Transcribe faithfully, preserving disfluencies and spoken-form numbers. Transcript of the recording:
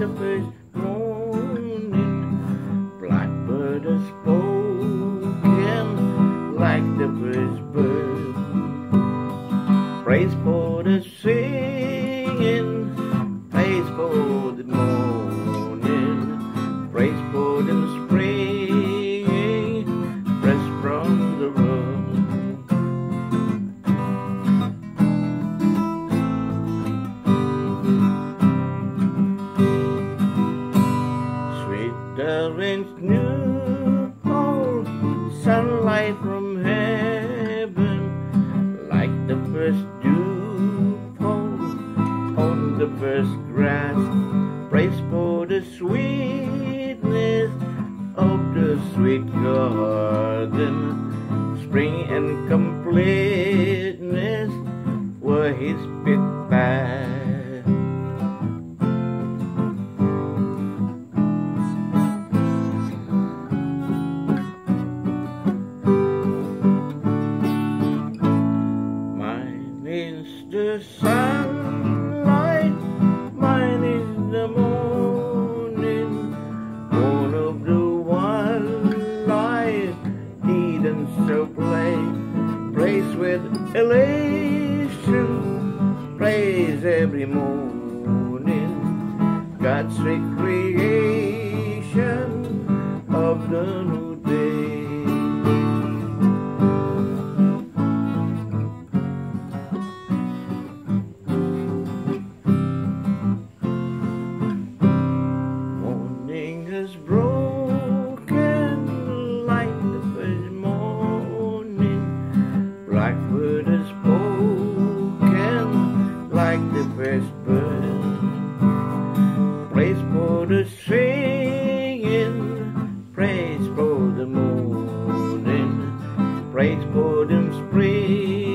the first morning. Blackbird has spoken like the first bird. Praise for the singing, praise for the morning, praise for the springing, fresh from the road. Sweet the rain's new fall, sunlight from heaven, like the first dew fall on the first grass. Praise for the sweetness of the sweet garden. Spring and completeness were his big bag. Mine is the sunlight, mine is the morning, born of the one life, deed and so play. Praise with elation, praise every morning, God's recreation of the new day. Has broken like the first morning. Blackbird has spoken like the first bird. Praise for the singing, praise for the morning, praise for the spring.